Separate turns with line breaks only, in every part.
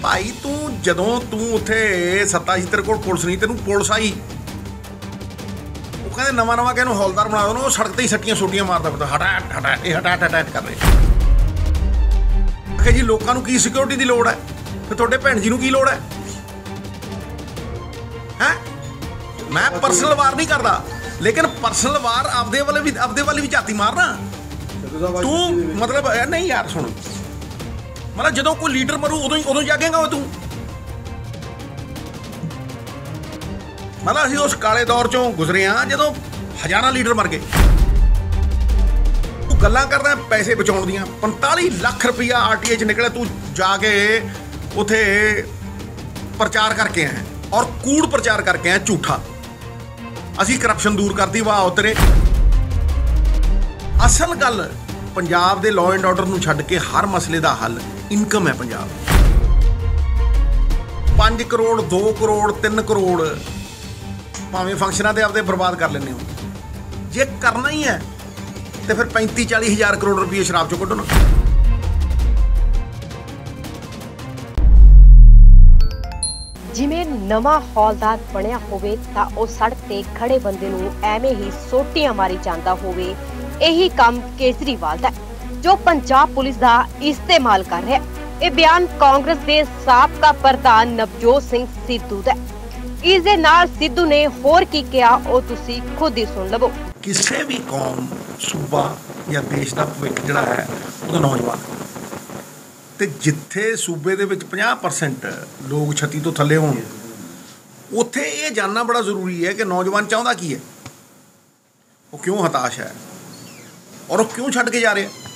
भाई तू जदों तू उत्थे सत्ता सी तेरे कोल पुलिस नहीं तेनू पुलिस आई वो कहते नवा नवा कि हौलदार बना दो ना सड़क ते ही सट्टियां सोटियां मारदा फिरदा हटाट हटाट ये हटाट हटाट कर रहे आखे जी लोगों को की सिक्योरिटी की लोड़ है फिर तुहाडे भैन जी नूं की लोड़ है हैं मैं परसनल वार नहीं करता लेकिन परसनल वार आपदे वाले भी झाती मारना तू मतलब नहीं यार सुन मतलब जो कोई लीडर मरू उदों जागेगा तू मतलब असीं उस काले दौर चों गुजरे हाँ जो हज़ारां लीडर मर गए तू गल्लां करदा पैसे बचाउण दियां 45 लाख रुपया RTI च निकले तू जाके उत्थे प्रचार करके आए और कूड़ प्रचार करके आए झूठा असीं करप्शन दूर करती वाह उतरे असल गल पंजाब दे लॉ एंड ऑर्डर नूं छड्ड के हर मसले दा हल इनकम है पंजाब 5 करोड़ 2 करोड़ 3 करोड़ भावें फंक्शनां ते आपदे बर्बाद कर लैंदे हो जे करना ही है तो फिर 35-40 हज़ार करोड़ रुपये शराब चों कड्ढो ना
जिमें नवा हौलदार बनिया होवे तां ओह सड़क ते खड़े बंदे नूं एवें ही सोटियां मारी जांदा होवे यही काम केजरीवाल दा जो पंजाब पुलिस दा इस्तेमाल कर रहा है। यह बयान कांग्रेस के साबका प्रधान नवजोत सिंह सिद्धू दा इस दे नाल सिद्धू ने होर की कहा ओह तुसी खुद ही सुन लवो।
किसी भी कौम सूबा या देश का भविख जिहड़ा है वो नौजवान ते जिथे सूबे दे विच 50% लोग 36 तो थले होण उत्थे ये जानना बड़ा जरूरी है कि नौजवान चाहुंदा की है वो क्यों हताश है और वो क्यों छड्ड के जा रहे हैं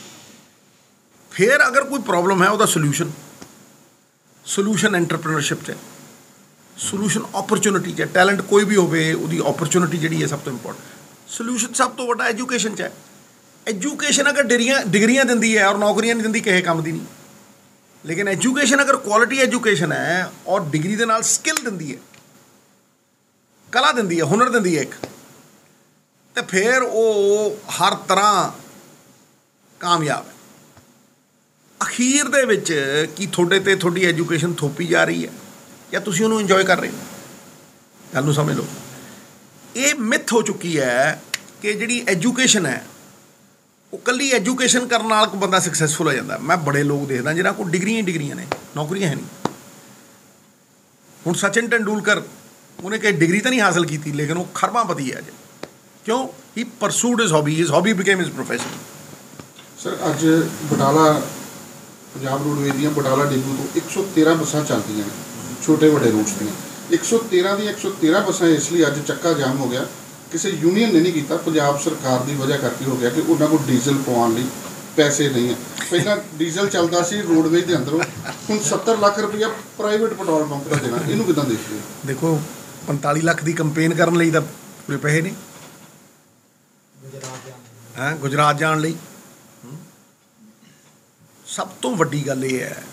फिर अगर कोई प्रॉब्लम है उसका सोल्यूशन एंटरप्रेन्योरशिप है सोल्यूशन अपॉर्चुनिटी है टैलेंट कोई भी होवे उसकी अपॉर्चुनिटी जिहड़ी है सब तो इंपॉर्टेंट सोल्यूशन सब तो वड्डा एजुकेशन है एजुकेशन अगर डिग्रियां दिंदी है और नौकरियां नहीं दिंदी किसी काम दी नहीं लेकिन एजुकेशन अगर क्वालिटी एजुकेशन है और डिग्री के नाल स्किल दिंदी है कला दिंदी है हुनर दिंदी है एक तो फिर वो हर तरह कामयाब है अखीर दे विच कि थोड़े ते थोड़ी एजुकेशन थोपी जा रही है या तुसीं उहनूं इंजॉय कर रहे हो गल नूं समझ लो ये मिथ हो चुकी है कि जिहड़ी एजुकेशन है वो कल्ली एजुकेशन करने नाल कोई बंदा सक्सैसफुल हो जाता मैं बड़े लोग देखदा जिन्हां कोल डिग्रियां ने नौकरियां है नहीं हुण सचिन तेंदुलकर उन्हें कहीं डिग्री तो नहीं हासिल की लेकिन वो खरबापति है अज क्यों ही pursued his hobby became his profession
sir अज बटाला पंजाब रोडवेज दी बटाला डिपू तो 113 बसां चलदियां ने छोटे वड्डे रूट्स दी 113 दी 113 बसां इसलिए अज चक्का जाम हो गया किसी यूनीयन ने नहीं किया पंजाब सरकार की वजह करके हो गया कि उन्होंने को डीजल पवाने लई पैसे नहीं है पहला डीजल चलता सी रोडवेज के अंदरों हुण 70 लाख रुपया प्राइवेट पेट्रोल पंप का देना इनू किदां देखते हो
देखो 45 लाख की कंपेन करने लई तां पूरे पैसे नहीं गुजरात जाण लई सब तो वड्डी गल ये है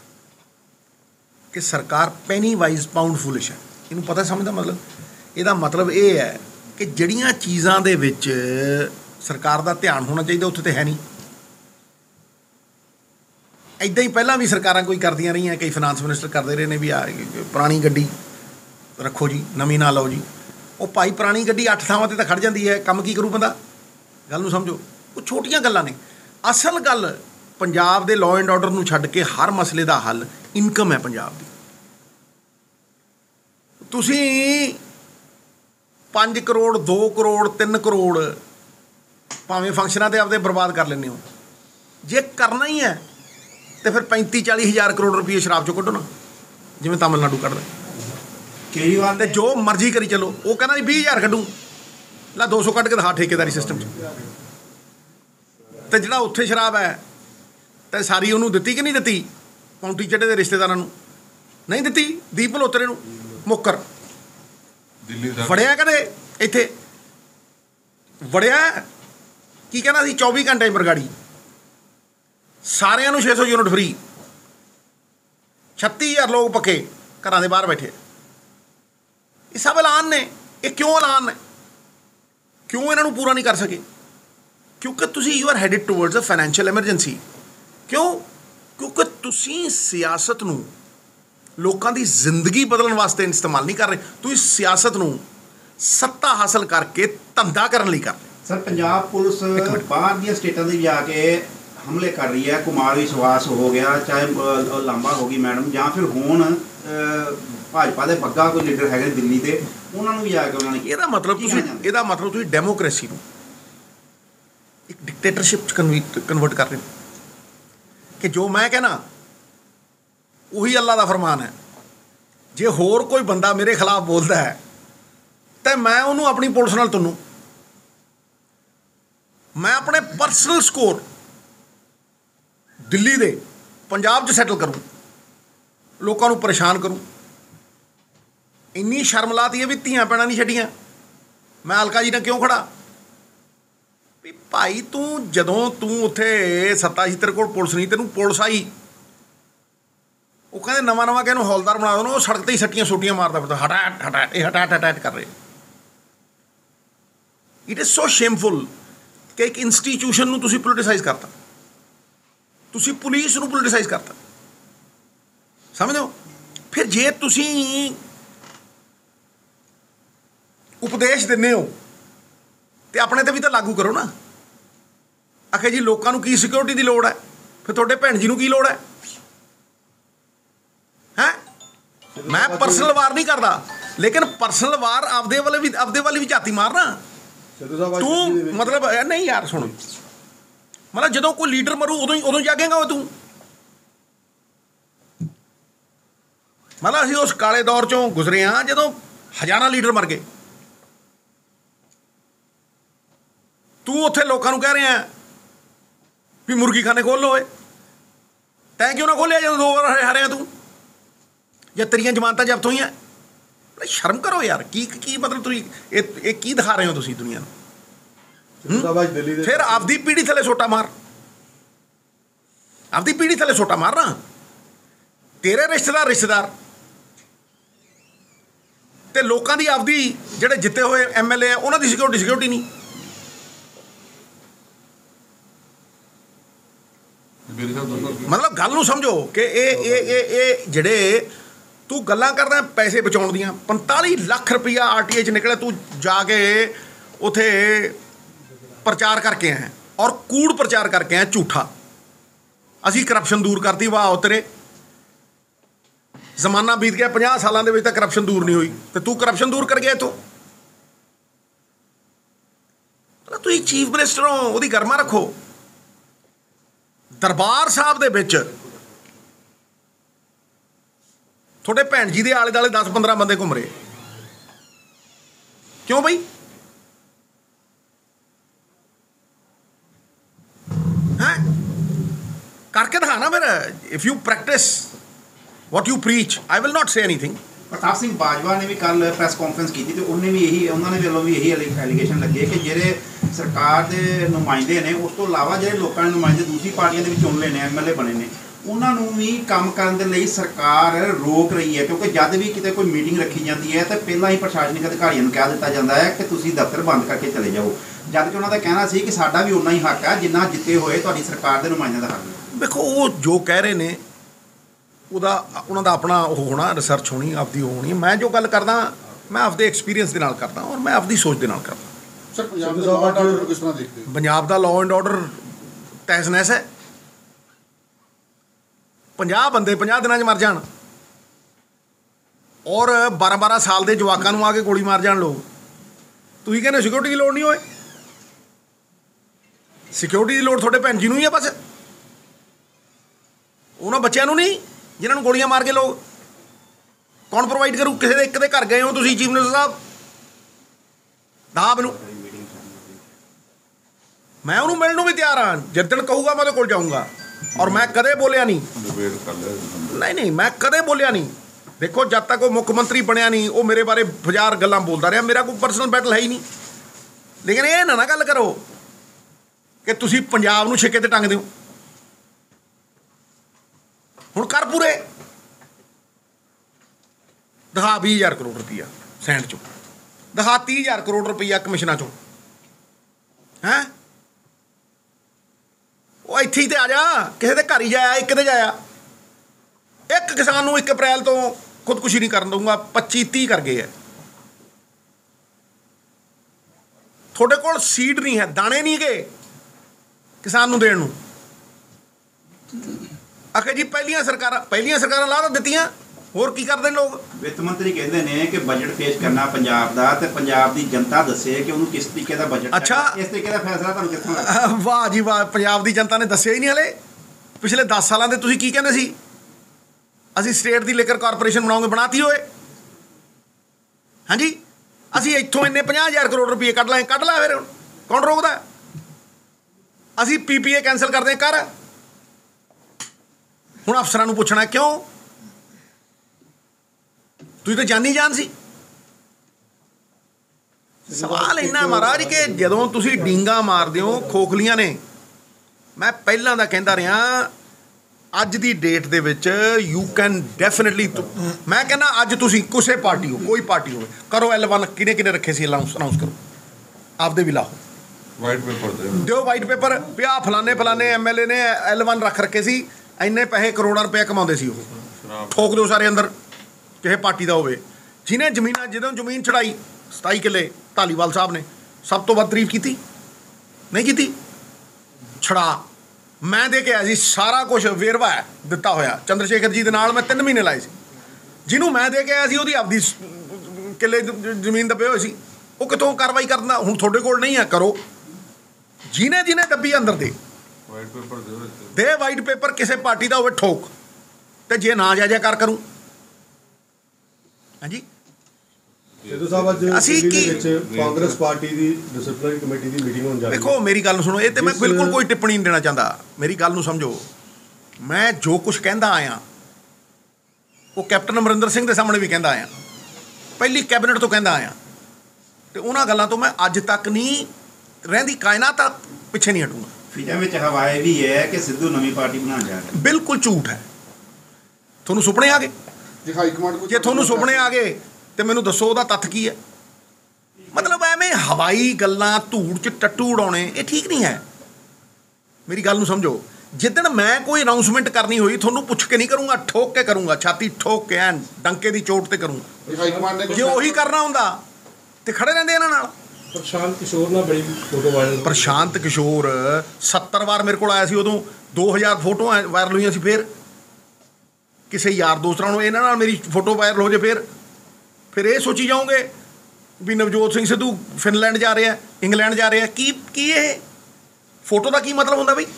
कि सरकार पैनी वाइज पाउंड फुलिश है इनू पता समझदा मतलब मतलब ये है कि जड़ियां चीज़ां दे विच सरकार का ध्यान होना चाहिए उत्थे तो है नहीं इदां ही पहला भी सरकारां कोई करदियां रही कई फाइनांस मिनिस्टर करते रहे ने भी आ पुरानी गड्डी रखो जी नवीं ना लो जी वो भाई पुरानी गड्डी 8 थावां ते तां खड़ जाती है काम की करू बंदा गल नूं समझो वो छोटियां गल्लां ने असल गल पंजाब दे लॉ एंड ऑर्डर नूं छड्ड के हर मसले का हल इनकम है पंजाब दी तुसीं 5 करोड़ 2 करोड़ 3 करोड़ भावें फंक्शनां ते आपदे बर्बाद कर लैंदे हो जे करना ही है तो फिर 35-40 हज़ार करोड़ रुपये शराब चों कड्ढो ना जिवें तमिलनाडु कड्ढदा केजरीवाल ते जो मर्जी करी चलो वो कहना जी 20,000 कड्ढूं ला 200 कड्ढ के दिखा ठेकेदारी सिस्टम तो जिहड़ा उत्थे शराब है तो सारी उन्होंने दित्ती कि नहीं दित्ती पौंटी चढ़े दे रिश्तेदारां नूं नहीं दित्ती दीप मल्होत्रे नूं मुक्कर फड़िया कदे इत्थे वड़िया की कहना सी 24 घंटे पर गाड़ी सारिਆਂ ਨੂੰ 600 यूनिट फ्री 36,000 लोग पक्के घरां दे बाहर बैठे ये सब ऐलान ने ये क्यों ऐलान ने क्यों इन्हों पूरा नहीं कर सके क्योंकि तुसी you are headed towards a financial emergency क्यों क्योंकि ਤੁਸੀਂ ਸਿਆਸਤ ਨੂੰ ਲੋਕਾਂ ਦੀ ਜ਼ਿੰਦਗੀ ਬਦਲਣ ਵਾਸਤੇ ਇਸਤੇਮਾਲ ਨਹੀਂ ਕਰ ਰਹੇ, ਤੁਸੀਂ ਸਿਆਸਤ ਨੂੰ ਸੱਤਾ ਹਾਸਲ ਕਰਕੇ ਧੰਦਾ ਕਰਨ ਲਈ ਕਰ ਰਹੇ।
ਸਰ ਪੰਜਾਬ ਪੁਲਿਸ ਬਾਹਰ ਦੀਆਂ ਸਟੇਟਾਂ ਦੇ ਜਾ ਕੇ ਹਮਲੇ ਕਰ ਰਹੀ ਹੈ, ਕੁਮਾਰ ਵਿਸ਼ਵਾਸ ਹੋ ਗਿਆ, ਚਾਹੇ ਲਾਂਬਾ ਹੋ ਗਈ ਮੈਡਮ, ਜਾਂ ਫਿਰ ਹੁਣ ਭਾਜਪਾ ਦੇ ਬੱਗਾ ਕੋਈ ਲੀਡਰ ਹੈਗੇ ਦਿੱਲੀ ਦੇ, ਉਹਨਾਂ ਨੂੰ ਵੀ ਜਾ ਕੇ ਉਹਨਾਂ ਨੇ
ਇਹਦਾ ਮਤਲਬ ਤੁਸੀਂ ਡੈਮੋਕ੍ਰੇਸੀ ਨੂੰ ਇੱਕ ਡਿਕਟੇਟਰਸ਼ਿਪ 'ਚ ਕਨਵਰਟ ਕਰ ਰਹੇ ਹੋ ਕਿ ਜੋ ਮੈਂ ਕਹਿਣਾ ਉਹੀ ਅੱਲਾ ਦਾ ਫਰਮਾਨ ਹੈ। ਜੇ ਹੋਰ ਕੋਈ ਬੰਦਾ ਮੇਰੇ ਖਿਲਾਫ ਬੋਲਦਾ ਹੈ ਤਾਂ ਮੈਂ ਉਹਨੂੰ ਆਪਣੀ ਪੁਲਿਸ ਨਾਲ ਤੁੰਨੂ, ਮੈਂ ਆਪਣੇ ਪਰਸਨਲ ਸਕੋਰ ਦਿੱਲੀ ਦੇ ਪੰਜਾਬ 'ਚ ਸੈਟਲ ਕਰੂੰ, ਲੋਕਾਂ ਨੂੰ ਪਰੇਸ਼ਾਨ ਕਰੂੰ। ਇੰਨੀ ਸ਼ਰਮ ਲਾਤੀ ਹੈ ਵੀ ਧੀਆਂ ਭੈਣਾਂ ਨਹੀਂ ਛੱਡੀਆਂ। ਮੈਂ ਅਲਕਾ ਜੀ ਨਾਲ ਕਿਉਂ ਖੜਾ ਵੀ ਭਾਈ ਜਦੋਂ ਤੂੰ ਉੱਥੇ ਸੱਤਾ ਸੀ, ਤੇਰੇ ਕੋਲ ਪੁਲਿਸ ਨਹੀਂ, ਤੈਨੂੰ ਪੁਲਿਸ ਆਈ, ਉਹ ਕਹਿੰਦੇ ਨਵਾਂ ਕਿ ਇਹਨੂੰ ਹੌਲਦਾਰ ਬਣਾ ਦੋ, ਉਹ ਸੜਕ ਤੇ ਹੀ ਸੱਟੀਆਂ ਸੋਟੀਆਂ ਮਾਰਦਾ ਫਿਰਦਾ, ਹਟਾਟ ਕਰ ਰਹੇ। ਇਟ ਇਜ਼ ਸੋ ਸ਼ੇਮਫੁਲ ਕਿ ਇੱਕ ਇੰਸਟੀਟਿਊਸ਼ਨ ਨੂੰ ਤੁਸੀਂ ਪੋਲੀਟੀਸਾਈਜ਼ ਕਰਤਾ, ਤੁਸੀਂ ਪੁਲਿਸ ਨੂੰ ਪੋਲੀਟੀਸਾਈਜ਼ ਕਰਤਾ, ਸਮਝਦੇ ਹੋ? ਫਿਰ ਜੇ ਤੁਸੀਂ ਉਪਦੇਸ਼ ਦਿੰਦੇ ਹੋ ਤੇ ਆਪਣੇ ਤੇ ਵੀ ਤਾਂ ਲਾਗੂ ਕਰੋ ਨਾ। ਆਖੇ ਜੀ ਲੋਕਾਂ ਨੂੰ ਕੀ ਸਿਕਿਉਰਿਟੀ ਦੀ ਲੋੜ ਹੈ, ਫਿਰ ਤੁਹਾਡੇ ਭੈਣ ਜੀ ਨੂੰ ਕੀ ਲੋੜ ਹੈ? ਮੈਂ ਪਰਸਨਲ ਵਾਰ ਨਹੀਂ ਕਰਦਾ, ਲੇਕਿਨ ਪਰਸਨਲ ਵਾਰ ਆਪਦੇ ਵਾਲੇ ਵੀ ਝਾਤੀ ਮਾਰਨਾ ਤੂੰ। ਮਤਲਬ ਨਹੀਂ ਯਾਰ ਸੁਣ, ਮਤਲਬ ਜਦੋਂ ਕੋਈ ਲੀਡਰ ਮਰੂ ਉਦੋਂ ਜਾਗੇਗਾ ਤੂੰ। ਮਤਲਬ ਅਸੀਂ ਉਸ ਕਾਲੇ ਦੌਰ ਚੋਂ ਗੁਜ਼ਰੇ ਹਾਂ ਜਦੋਂ ਹਜ਼ਾਰਾਂ ਲੀਡਰ ਮਰ ਗਏ। ਤੂੰ ਉੱਥੇ ਲੋਕਾਂ ਨੂੰ ਕਹਿ ਰਿਹਾ ਵੀ ਮੁਰਗੀਖਾਨੇ ਖੋਲ੍ਹ ਲਓ। ਤੈਂ ਕਿਉਂ ਨਾ ਖੋਲ੍ਹਿਆ ਜਦੋਂ 2 ਵਾਰ ਹਾਰਿਆ ਤੂੰ, ਜਾਂ ਤੇਰੀਆਂ ਜ਼ਮਾਨਤਾਂ ਜ਼ਬਤ ਹੋਈਆਂ? ਸ਼ਰਮ ਕਰੋ ਯਾਰ। ਕੀ ਮਤਲਬ ਤੁਸੀਂ ਇਹ ਕੀ ਦਿਖਾ ਰਹੇ ਹੋ ਤੁਸੀਂ ਦੁਨੀਆ ਨੂੰ? ਫਿਰ ਆਪਦੀ ਪੀੜ੍ਹੀ ਥੱਲੇ ਸੋਟਾ ਮਾਰ, ਆਪਦੀ ਪੀੜ੍ਹੀ ਥੱਲੇ ਸੋਟਾ ਮਾਰਨਾ। ਤੇਰੇ ਰਿਸ਼ਤੇਦਾਰ ਤੇ ਲੋਕਾਂ ਦੀ ਆਪਦੀ ਜਿਹੜੇ ਜਿੱਤੇ ਹੋਏ MLA ਆ ਉਹਨਾਂ ਦੀ ਸਿਕਿਉਰਿਟੀ ਨਹੀਂ। ਮਤਲਬ ਗੱਲ ਨੂੰ ਸਮਝੋ ਕਿ ਇਹ ਜਿਹੜੇ ਤੂੰ ਗੱਲਾਂ ਕਰਦਾ ਪੈਸੇ ਬਚਾਉਣ ਦੀਆਂ, 45 ਲੱਖ ਰੁਪਈਆ RTI 'ਚ ਨਿਕਲਿਆ, ਤੂੰ ਜਾ ਕੇ ਉੱਥੇ ਪ੍ਰਚਾਰ ਕਰਕੇ ਆਇਆ ਔਰ ਕੂੜ ਪ੍ਰਚਾਰ ਕਰਕੇ ਆਇਆ ਝੂਠਾ। ਅਸੀਂ ਕਰਪਸ਼ਨ ਦੂਰ ਕਰਤੀ, ਵਾਹ ਉਤਰੇ। ਜ਼ਮਾਨਾ ਬੀਤ ਗਿਆ, 50 ਸਾਲਾਂ ਦੇ ਵਿੱਚ ਤਾਂ ਕਰਪਸ਼ਨ ਦੂਰ ਨਹੀਂ ਹੋਈ ਤੇ ਤੂੰ ਕਰਪਸ਼ਨ ਦੂਰ ਕਰ ਗਿਆ ਇੱਥੋਂ। ਤੁਸੀਂ ਚੀਫ ਮਿਨਿਸਟਰ ਹੋ, ਉਹਦੀ ਗਰਮਾ ਰੱਖੋ। ਦਰਬਾਰ ਸਾਹਿਬ ਦੇ ਵਿੱਚ ਤੁਹਾਡੇ ਭੈਣ ਜੀ ਦੇ ਆਲੇ ਦੁਆਲੇ 10-15 ਬੰਦੇ ਘੁੰਮ ਰਹੇ, ਕਿਉਂ ਬਈ? ਹੈਂ ਕਰਕੇ ਦਿਖਾ ਨਾ ਫਿਰ। If you practice what you preach, I will not say anything.
Partap Singh Bajwa ਨੇ ਵੀ ਕੱਲ ਪ੍ਰੈਸ ਕਾਨਫਰੰਸ ਕੀਤੀ ਤੇ ਉਹਨਾਂ ਨੇ ਵੱਲੋਂ ਵੀ ਇਹੀ ਐਲੀਗੇਸ਼ਨ ਲੱਗੇ ਕਿ ਜਿਹੜੇ ਸਰਕਾਰ ਦੇ ਨੁਮਾਇੰਦੇ ਨੇ, ਉਸ ਤੋਂ ਇਲਾਵਾ ਜਿਹੜੇ ਲੋਕਾਂ ਦੇ ਨੁਮਾਇੰਦੇ ਦੂਸਰੀ ਪਾਰਟੀਆਂ ਦੇ ਵਿੱਚ ਚੁਣ ਲਏ ਨੇ, MLA ਬਣੇ ਨੇ, ਉਹਨਾਂ ਨੂੰ ਵੀ ਕੰਮ ਕਰਨ ਦੇ ਲਈ ਸਰਕਾਰ ਰੋਕ ਰਹੀ ਹੈ। ਕਿਉਂਕਿ ਜਦ ਵੀ ਕਿਤੇ ਕੋਈ ਮੀਟਿੰਗ ਰੱਖੀ ਜਾਂਦੀ ਹੈ ਤਾਂ ਪਹਿਲਾਂ ਹੀ ਪ੍ਰਸ਼ਾਸਨਿਕ ਅਧਿਕਾਰੀਆਂ ਨੂੰ ਕਹਿ ਦਿੱਤਾ ਜਾਂਦਾ ਹੈ ਕਿ ਤੁਸੀਂ ਦਫ਼ਤਰ ਬੰਦ ਕਰਕੇ ਚਲੇ ਜਾਓ, ਜਦ ਕਿ ਉਹਨਾਂ ਦਾ ਕਹਿਣਾ ਸੀ ਕਿ ਸਾਡਾ ਵੀ ਉਨਾ ਹੀ ਹੱਕ ਹੈ ਜਿੰਨਾ ਜਿੱਤੇ ਹੋਏ ਤੁਹਾਡੀ ਸਰਕਾਰ ਦੇ ਨੁਮਾਇੰਦਿਆਂ ਦਾ ਹੱਕ ਹੈ।
ਦੇਖੋ ਉਹ ਜੋ ਕਹਿ ਰਹੇ ਨੇ ਉਹਨਾਂ ਦਾ ਆਪਣਾ ਉਹ ਹੋਣਾ, ਰਿਸਰਚ ਹੋਣੀ, ਆਪਦੀ ਉਹ ਹੋਣੀ। ਮੈਂ ਜੋ ਗੱਲ ਕਰਦਾ ਮੈਂ ਆਪਦੇ ਐਕਸਪੀਰੀਅੰਸ ਦੇ ਨਾਲ ਕਰਦਾ ਔਰ ਮੈਂ ਆਪਦੀ ਸੋਚ ਦੇ ਨਾਲ ਕਰਦਾ।
ਸਰ ਪੰਜਾਬ ਦਾ ਲਾਅ ਐਂਡ ਆਰਡਰ ਕਿਸ ਤਰ੍ਹਾਂ ਦੇਖਦੇ ਹੋ?
ਪੰਜਾਬ ਦਾ ਲਾਅ ਐਂਡ ਆਰਡਰ ਤਹਿਸ ਨਹਿਸ ਹੈ। 50 ਬੰਦੇ 50 ਦਿਨਾਂ 'ਚ ਮਰ ਜਾਣ ਔਰ 12-12 ਸਾਲ ਦੇ ਜਵਾਕਾਂ ਨੂੰ ਆ ਕੇ ਗੋਲੀ ਮਾਰ ਜਾਣ ਲੋਕ। ਤੁਸੀਂ ਕਹਿੰਦੇ ਸਿਕਿਉਰਿਟੀ ਦੀ ਲੋੜ ਨਹੀਂ ਹੋਏ? ਸਿਕਿਉਰਿਟੀ ਦੀ ਲੋੜ ਤੁਹਾਡੇ ਭੈਣ ਜੀ ਨੂੰ ਹੀ ਹੈ ਬਸ, ਉਹਨਾਂ ਬੱਚਿਆਂ ਨੂੰ ਨਹੀਂ ਜਿਨ੍ਹਾਂ ਨੂੰ ਗੋਲੀਆਂ ਮਾਰ ਕੇ ਲੋਕ। ਕੌਣ ਪ੍ਰੋਵਾਈਡ ਕਰੂ? ਕਿਸੇ ਦੇ ਇੱਕ ਦੇ ਘਰ ਗਏ ਹੋ ਤੁਸੀਂ ਚੀਫ ਮਿਨਿਸਟਰ ਸਾਹਿਬ, ਦੱਸ ਮੈਨੂੰ। ਮੈਂ ਉਹਨੂੰ ਮਿਲਣ ਨੂੰ ਵੀ ਤਿਆਰ ਹਾਂ, ਜਿੱਦਣ ਕਹੂਗਾ ਮੈਂ ਉਹਦੇ ਕੋਲ ਜਾਊਂਗਾ। ਔਰ ਮੈਂ ਕਦੇ ਬੋਲਿਆ ਨਹੀਂ, ਨਹੀਂ ਮੈਂ ਕਦੇ ਬੋਲਿਆ ਨਹੀਂ। ਦੇਖੋ ਜਦ ਤੱਕ ਉਹ ਮੁੱਖ ਮੰਤਰੀ ਬਣਿਆ ਨਹੀਂ ਉਹ ਮੇਰੇ ਬਾਰੇ 1000 ਗੱਲਾਂ ਬੋਲਦਾ ਰਿਹਾ, ਮੇਰਾ ਕੋਈ ਪਰਸਨਲ ਬੈਟਲ ਹੈ ਹੀ ਨਹੀਂ। ਲੇਕਿਨ ਇਹ ਨਾ ਗੱਲ ਕਰੋ ਕਿ ਤੁਸੀਂ ਪੰਜਾਬ ਨੂੰ ਛਿੱਕੇ ਤੇ ਟੰਗ ਦਿਓ। ਹੁਣ ਕਰ ਪੂਰੇ ਦਿਖਾ 20,000 ਕਰੋੜ ਰੁਪਈਆ ਸੈਂਡ ਚੋਂ, ਦਿਖਾ 30,000 ਕਰੋੜ ਰੁਪਈਆ ਕਮਿਸ਼ਨਾਂ ਚੋਂ। ਹੈਂ ਉਹ ਇੱਥੇ ਹੀ ਤੇ ਆ ਜਾ, ਕਿਸੇ ਦੇ ਘਰ ਹੀ ਜਾਇਆ, ਇੱਕ ਦੇ ਜਾਇਆ। ਇੱਕ ਕਿਸਾਨ ਨੂੰ 1 ਅਪ੍ਰੈਲ ਤੋਂ ਖੁਦਕੁਸ਼ੀ ਨਹੀਂ ਕਰਨ ਦਊਂਗਾ, 25-30 ਕਰ ਗਏ ਹੈ। ਤੁਹਾਡੇ ਕੋਲ ਸੀਡ ਨਹੀਂ ਹੈ, ਦਾਣੇ ਨਹੀਂ ਗਏ ਕਿਸਾਨ ਨੂੰ ਦੇਣ ਨੂੰ। ਆਖੇ ਜੀ ਪਹਿਲੀਆਂ ਸਰਕਾਰਾਂ ਲਾ ਤਾਂ ਦਿੱਤੀਆਂ, ਹੋਰ ਕੀ ਕਰਦੇ ਨੇ ਲੋਕ।
ਵਿੱਤ ਮੰਤਰੀ ਕਹਿੰਦੇ ਨੇ ਕਿ ਬਜਟ ਪੇਸ਼ ਕਰਨਾ ਪੰਜਾਬ ਦਾ, ਤੇ ਪੰਜਾਬ ਦੀ ਜਨਤਾ ਦੱਸੇ ਕਿ ਉਹਨੂੰ ਕਿਸ ਤਰੀਕੇ ਦਾ ਬਜਟ,
ਅੱਛਾ
ਇਸ ਤਰੀਕੇ ਦਾ ਫੈਸਲਾ ਤੁਹਾਨੂੰ ਕਿੱਥੋਂ ਲੱਗਾ?
ਵਾਹ ਜੀ ਵਾਹ, ਪੰਜਾਬ ਦੀ ਜਨਤਾ ਨੇ ਦੱਸਿਆ ਹੀ ਨਹੀਂ ਹਲੇ। ਪਿਛਲੇ 10 ਸਾਲਾਂ ਦੇ ਤੁਸੀਂ ਕੀ ਕਹਿੰਦੇ ਸੀ? ਅਸੀਂ ਸਟੇਟ ਦੀ ਲਿਕਰ ਕਾਰਪੋਰੇਸ਼ਨ ਬਣਾਉਂਗੇ, ਬਣਾਤੀ ਹੋਏ। ਹਾਂਜੀ, ਅਸੀਂ ਇੱਥੋਂ ਇੰਨੇ 50,000 ਕਰੋੜ ਰੁਪਏ ਕੱਢ ਲੈ ਫਿਰ ਕੌਣ ਰੋਕਦਾ? ਅਸੀਂ PPA ਕੈਂਸਲ ਕਰਦੇ ਕਰ। ਹੁਣ ਅਫਸਰਾਂ ਨੂੰ ਪੁੱਛਣਾ ਕਿਉਂ? ਤੁਸੀਂ ਤਾਂ ਜਾਨੀ ਜਾਨ ਸੀ। ਸਵਾਲ ਇੰਨਾ ਮਹਾਰਾਜ ਕਿ ਜਦੋਂ ਤੁਸੀਂ ਡੀਂਗਾ ਮਾਰਦੇ ਹੋ ਖੋਖਲੀਆਂ ਨੇ। ਮੈਂ ਪਹਿਲਾਂ ਦਾ ਕਹਿੰਦਾ ਰਿਹਾ, ਅੱਜ ਦੀ ਡੇਟ ਦੇ ਵਿੱਚ ਯੂ ਕੈਨ ਡੈਫੀਨਿਟਲੀ, ਮੈਂ ਕਹਿੰਦਾ ਅੱਜ ਤੁਸੀਂ ਕਿਸੇ ਪਾਰਟੀ ਹੋ, ਕੋਈ ਪਾਰਟੀ ਹੋਵੇ, ਕਰੋ L1 ਕਿਹਨੇ ਰੱਖੇ ਸੀ ਅਨਾਉਂਸ ਕਰੋ, ਆਪਦੇ ਵੀ ਲਾਓ
ਵਾਈਟ ਪੇਪਰ
ਦਿਓ ਵਾਈਟ ਪੇਪਰ ਵੀ ਆਹ ਫਲਾਣੇ MLA ਨੇ L1 ਰੱਖੇ ਸੀ, ਇੰਨੇ ਪੈਸੇ ਕਰੋੜਾਂ ਰੁਪਏ ਕਮਾਉਂਦੇ ਸੀ, ਉਹ ਠੋਕ ਦਿਓ ਸਾਰੇ ਅੰਦਰ। ਕਿਸੇ ਪਾਰਟੀ ਦਾ ਹੋਵੇ ਜਿਹਨੇ ਜ਼ਮੀਨਾਂ, ਜਦੋਂ ਜ਼ਮੀਨ ਛੜਾਈ 27 ਕਿੱਲੇ ਧਾਲੀਵਾਲ ਸਾਹਿਬ ਨੇ ਸਭ ਤੋਂ ਵੱਧ ਤਾਰੀਫ ਕੀਤੀ, ਨਹੀਂ ਕੀਤੀ? ਛੜਾ ਮੈਂ ਦੇ ਕੇ ਆਇਆ ਸੀ, ਸਾਰਾ ਕੁਝ ਵੇਰਵਾ ਹੈ ਦਿੱਤਾ ਹੋਇਆ। ਚੰਦਰਸ਼ੇਖਰ ਜੀ ਦੇ ਨਾਲ ਮੈਂ 3 ਮਹੀਨੇ ਲਾਏ ਸੀ। ਜਿਹਨੂੰ ਮੈਂ ਦੇ ਕੇ ਆਇਆ ਸੀ ਉਹਦੀ ਆਪਦੀ ਕਿੱਲੇ ਜ਼ਮੀਨ ਦੱਬੇ ਹੋਏ ਸੀ, ਉਹ ਕਿੱਥੋਂ ਕਾਰਵਾਈ ਕਰਦਾ? ਹੁਣ ਤੁਹਾਡੇ ਕੋਲ ਨਹੀਂ ਹੈ, ਕਰੋ। ਜਿਹਨੇ ਦੱਬੀ ਅੰਦਰ ਦੇ ਵਾਈਟ ਪੇਪਰ ਕਿਸੇ ਪਾਰਟੀ ਦਾ ਹੋਵੇ ਠੋਕ, ਤੇ ਜੇ ਨਾ ਜਾਇਜ਼ਾਕਾਰ ਕਰੂੰ। ਹਾਂਜੀ
ਸਿੱਧੂ ਸਾਹਿਬ, ਅੱਜ
ਅਸੀਂ ਕੀ
ਕਾਂਗਰਸ ਪਾਰਟੀ ਦੀ ਡਿਸਪਲਿਨਰੀ ਕਮੇਟੀ ਦੀ ਮੀਟਿੰਗ ਹੋਣ ਜਾ ਰਹੀ ਹੈ।
ਦੇਖੋ ਮੇਰੀ ਗੱਲ ਨੂੰ ਸੁਣੋ, ਇਹ ਤੇ ਮੈਂ ਬਿਲਕੁਲ ਕੋਈ ਟਿੱਪਣੀ ਨਹੀਂ ਦੇਣਾ ਚਾਹੁੰਦਾ। ਮੇਰੀ ਗੱਲ ਨੂੰ ਸਮਝੋ, ਮੈਂ ਜੋ ਕੁਝ ਕਹਿੰਦਾ ਆਇਆ ਉਹ ਕੈਪਟਨ ਅਮਰਿੰਦਰ ਸਿੰਘ ਦੇ ਸਾਹਮਣੇ ਵੀ ਕਹਿੰਦਾ ਆਇਆ, ਪਹਿਲੀ ਕੈਬਨਿਟ ਤੋਂ ਕਹਿੰਦਾ ਆਇਆ, ਤੇ ਉਹਨਾਂ ਗੱਲਾਂ ਤੋਂ ਮੈਂ ਅੱਜ ਤੱਕ ਨਹੀਂ ਰਹਿੰਦੀ, ਕਾਇਨਾਤ ਪਿੱਛੇ ਨਹੀਂ ਹਟੂੰਗਾ।
ਫਿਜ਼ਾ ਵਿੱਚ ਹਵਾ ਇਹ ਵੀ ਹੈ ਕਿ ਸਿੱਧੂ ਨਵੀਂ ਪਾਰਟੀ ਬਣਾਉਣ ਜਾ ਰਿਹਾ।
ਬਿਲਕੁਲ ਝੂਠ ਹੈ। ਤੁਹਾਨੂੰ ਸੁਪਨੇ ਆ ਗਏ?
ਜੇ ਹਾਈ ਕਮਾਂਡ ਕੋਈ,
ਜੇ ਤੁਹਾਨੂੰ ਸੁਪਨੇ ਆ ਗਏ ਤੇ ਮੈਨੂੰ ਦੱਸੋ ਉਹਦਾ ਤੱਥ ਕੀ ਹੈ। ਮਤਲਬ ਐਵੇਂ ਹਵਾਈ ਗੱਲਾਂ, ਧੂੜ 'ਚ ਟੱਟੂ ਉਡਾਉਣੇ, ਇਹ ਠੀਕ ਨਹੀਂ ਹੈ। ਮੇਰੀ ਗੱਲ ਨੂੰ ਸਮਝੋ, ਜਿੱਦਣ ਮੈਂ ਕੋਈ ਅਨਾਉਂਸਮੈਂਟ ਕਰਨੀ ਹੋਈ ਤੁਹਾਨੂੰ ਪੁੱਛ ਕੇ ਨਹੀਂ ਕਰੂੰਗਾ, ਠੋਕ ਕੇ ਕਰੂੰਗਾ, ਛਾਤੀ ਠੋਕ ਕੇ ਐਨ ਡੰਕੇ ਦੀ ਚੋਟ ਤੇ ਕਰੂੰਗਾ।
ਹਾਈ ਕਮਾਂਡ ਨੇ
ਜੇ ਉਹੀ ਕਰਨਾ ਹੁੰਦਾ ਤੇ ਖੜੇ ਰਹਿੰਦੇ ਇਹਨਾਂ ਨਾਲ।
ਪ੍ਰਸ਼ਾਂਤ ਕਿਸ਼ੋਰ ਨਾਲ ਬੜੀ ਫੋਟੋ ਵਾਇਰਲ,
ਪ੍ਰਸ਼ਾਂਤ ਕਿਸ਼ੋਰ 70 ਵਾਰ ਮੇਰੇ ਕੋਲ ਆਇਆ ਸੀ, ਉਦੋਂ 2000 ਫੋਟੋਆਂ ਵਾਇਰਲ ਹੋਈਆਂ ਸੀ। ਫਿਰ ਕਿਸੇ ਯਾਰ ਦੋਸਤਾਂ ਨੂੰ ਇਹਨਾਂ ਨਾਲ ਮੇਰੀ ਫੋਟੋ ਵਾਇਰਲ ਹੋ ਜੇ, ਫਿਰ ਇਹ ਸੋਚੀ ਜਾਓਗੇ ਵੀ ਨਵਜੋਤ ਸਿੰਘ ਸਿੱਧੂ ਫਿਨਲੈਂਡ ਜਾ ਰਿਹਾ, ਇੰਗਲੈਂਡ ਜਾ ਰਿਹਾ। ਕੀ ਇਹ ਫੋਟੋ ਦਾ ਕੀ ਮਤਲਬ ਹੁੰਦਾ ਬਈ?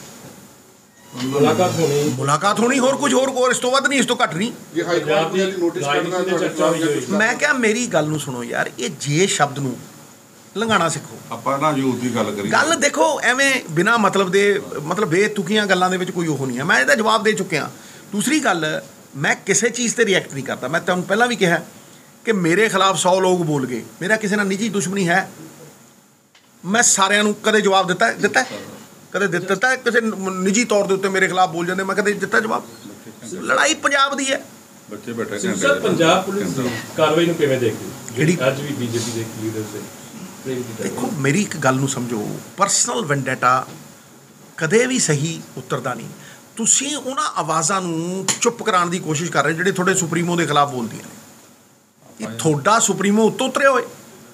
ਮੁਲਾਕਾਤ ਹੋਣੀ, ਹੋਰ ਕੁਝ, ਹੋਰ ਇਸ ਤੋਂ ਵੱਧ ਨਹੀਂ, ਇਸ ਤੋਂ ਘੱਟ ਨਹੀਂ।
ਜੇ ਹਾਈ ਕਮਾਂਡ ਦੀ ਨੋਟਿਸ ਕਰਨਾ।
ਮੈਂ ਕਿਹਾ ਮੇਰੀ ਗੱਲ ਨੂੰ ਸੁਣੋ ਯਾਰ, ਇਹ ਜੇ ਸ਼ਬਦ ਨੂੰ ਲੰਘਾਣਾ ਸਿੱਖੋ।
ਆਪਾਂ ਨਾ ਯੂਥ ਦੀ ਗੱਲ ਕਰੀਏ,
ਗੱਲ ਦੇਖੋ ਐਵੇਂ ਬਿਨਾਂ ਮਤਲਬ ਦੇ, ਮਤਲਬ ਬੇਤੁਕੀਆਂ ਗੱਲਾਂ ਦੇ ਵਿੱਚ ਕੋਈ ਉਹ ਨਹੀਂ ਹੈ। ਮੈਂ ਇਹਦਾ ਜਵਾਬ ਦੇ ਚੁੱਕਿਆ। ਦੂਸਰੀ ਗੱਲ, ਮੈਂ ਕਿਸੇ ਚੀਜ਼ ਤੇ ਰਿਐਕਟ ਨਹੀਂ ਕਰਦਾ। ਮੈਂ ਤੁਹਾਨੂੰ ਪਹਿਲਾਂ ਵੀ ਕਿਹਾ ਕਿ ਮੇਰੇ ਖਿਲਾਫ 100 ਲੋਕ ਬੋਲ ਗਏ, ਮੇਰਾ ਕਿਸੇ ਨਾਲ ਨਿੱਜੀ ਦੁਸ਼ਮਣੀ ਹੈ। ਮੈਂ ਸਾਰਿਆਂ ਨੂੰ ਕਦੇ ਜਵਾਬ ਦਿੱਤਾ ਕਦੇ ਦਿੱਤਾ ਕਿਸੇ ਨਿੱਜੀ ਤੌਰ ਦੇ ਉੱਤੇ ਮੇਰੇ ਖਿਲਾਫ ਬੋਲ ਜਾਂਦੇ, ਮੈਂ ਕਦੇ ਦਿੱਤਾ ਜਵਾਬ? ਲੜਾਈ ਪੰਜਾਬ ਦੀ ਹੈ।
ਬੱਚੇ ਬੈਠੇ
ਸਰ, ਪੰਜਾਬ ਪੁਲਿਸ ਦੀ ਕਾਰਵਾਈ ਨੂੰ ਕਿਵੇਂ ਦੇਖਦੇ?
ਜਿਹੜੀ
ਅੱਜ ਵੀ ਬੀਜੇਪੀ ਦੇ ਲੀਡਰਸ ਦੇ,
ਦੇਖੋ ਮੇਰੀ ਇੱਕ ਗੱਲ ਨੂੰ ਸਮਝੋ, ਪਰਸਨਲ ਵੈਂਡੇਟਾ ਕਦੇ ਵੀ ਸਹੀ ਉਤਰਦਾ ਨਹੀਂ। ਤੁਸੀਂ ਉਹਨਾਂ ਆਵਾਜ਼ਾਂ ਨੂੰ ਚੁੱਪ ਕਰਾਉਣ ਦੀ ਕੋਸ਼ਿਸ਼ ਕਰ ਰਹੇ ਜਿਹੜੇ ਤੁਹਾਡੇ ਸੁਪਰੀਮੋ ਦੇ ਖਿਲਾਫ ਬੋਲਦੀਆਂ ਨੇ। ਇਹ ਤੁਹਾਡਾ ਸੁਪਰੀਮੋ ਉੱਤੋਂ ਉਤਰਿਆ ਹੋਏ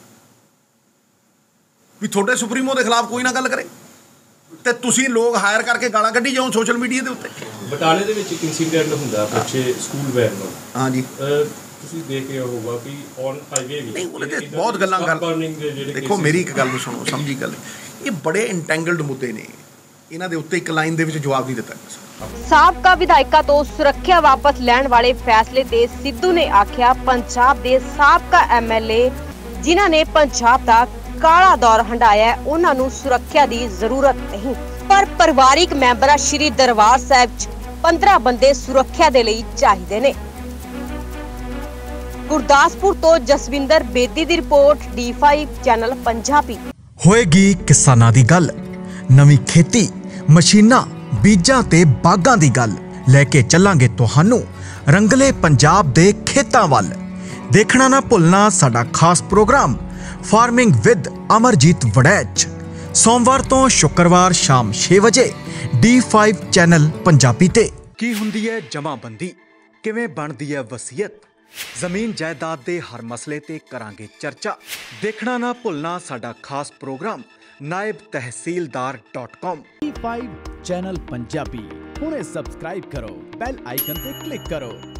ਵੀ ਤੁਹਾਡੇ ਸੁਪਰੀਮੋ ਦੇ ਖਿਲਾਫ ਕੋਈ ਨਾ ਗੱਲ ਕਰੇ, ਤੇ ਤੁਸੀਂ ਲੋਕ ਹਾਇਰ ਕਰਕੇ ਗਾਲਾਂ ਕੱਢੀ ਜਾਓ ਸੋਸ਼ਲ ਮੀਡੀਆ ਦੇ ਉੱਤੇ।
ਬਟਾਲੇ ਦੇ ਵਿੱਚ ਇੱਕ ਇਨਸੀਡੈਂਟ ਹੁੰਦਾ ਬੱਚੇ ਸਕੂਲ ਵੈਨ ਨੂੰ,
ਹਾਂਜੀ
ਤੁਸੀਂ ਦੇਖ ਰਹੇ ਹੋਊਗਾ ਕਿ ਔਨ ਹਾਈਵੇ ਵੀ
ਨਹੀਂ, ਉਹਦੇ ਤੇ ਬਹੁਤ ਗੱਲਾਂ ਦੇਖੋ ਮੇਰੀ ਇੱਕ ਗੱਲ ਨੂੰ ਸੁਣੋ, ਸਮਝੀ ਗੱਲ, ਇਹ ਬੜੇ ਇੰਟੈਂਗਲਡ ਮੁੱਦੇ ਨੇ, ਇਹਨਾਂ ਦੇ ਉੱਤੇ ਇੱਕ ਲਾਈਨ ਦੇ ਵਿੱਚ ਜਵਾਬ ਨਹੀਂ ਦਿੱਤਾ।
ਸਾਬਕਾ ਵਿਧਾਇਕਾਂ ਤੋਂ ਸੁਰੱਖਿਆ ਵਾਪਸ ਲੈਣ ਵਾਲੇ ਫੈਸਲੇ ਤੇ ਸਿੱਧੂ ਨੇ ਆਖਿਆ, ਪੰਜਾਬ ਦੇ ਸਾਬਕਾ MLA ਜਿਨ੍ਹਾਂ ਨੇ ਪੰਜਾਬ ਦਾ ਕਾਲਾ ਦੌਰ ਹੰਢਾਇਆ, ਉਹਨਾਂ ਨੂੰ ਸੁਰੱਖਿਆ ਦੀ ਜ਼ਰੂਰਤ ਨਹੀਂ, ਪਰ ਪਰਿਵਾਰਿਕ ਮੈਂਬਰਾਂ ਸ਼੍ਰੀ ਦਰਬਾਰ ਸਾਹਿਬ 'ਚ 15 ਬੰਦੇ ਸੁਰੱਖਿਆ ਦੇ ਲਈ ਚਾਹੀਦੇ ਨੇ। ਗੁਰਦਾਸਪੁਰ ਤੋਂ ਜਸਵਿੰਦਰ ਬੇਦੀ ਦੀ ਰਿਪੋਰਟ, D5 ਚੈਨਲ ਪੰਜਾਬੀ।
ਹੋਏਗੀ ਕਿਸਾਨਾਂ ਦੀ ਗੱਲ, ਨਵੀਂ ਖੇਤੀ, ਮਸ਼ੀਨਾਂ, ਬੀਜਾਂ ਤੇ ਬਾਗਾਂ ਦੀ ਗੱਲ ਲੈ ਕੇ ਚੱਲਾਂਗੇ ਤੁਹਾਨੂੰ ਰੰਗਲੇ ਪੰਜਾਬ ਦੇ ਖੇਤਾਂ ਵੱਲ। ਦੇਖਣਾ ਨਾ ਭੁੱਲਣਾ ਸਾਡਾ ਖਾਸ programme farming with Amarjit Waraich, ਸੋਮਵਾਰ ਤੋਂ ਸ਼ੁੱਕਰਵਾਰ ਸ਼ਾਮ 6 ਵਜੇ D5 ਚੈਨਲ ਪੰਜਾਬੀ ਤੇ। ਕੀ ਹੁੰਦੀ ਹੈ ਜਮਾਬੰਦੀ, ਕਿਵੇਂ ਬਣਦੀ ਹੈ ਵਸੀਅਤ, ਜ਼ਮੀਨ ਜਾਇਦਾਦ ਦੇ ਹਰ ਮਸਲੇ ਤੇ ਕਰਾਂਗੇ ਚਰਚਾ। ਦੇਖਣਾ ਨਾ ਭੁੱਲਣਾ ਸਾਡਾ ਖਾਸ programme naibtehsildar.com।
E5 channel Punjabi ਹੁਣੇ ਸਬਸਕ੍ਰਾਈਬ ਕਰੋ, ਬੈਲ ਆਈਕਨ ਤੇ ਕਲਿੱਕ ਕਰੋ।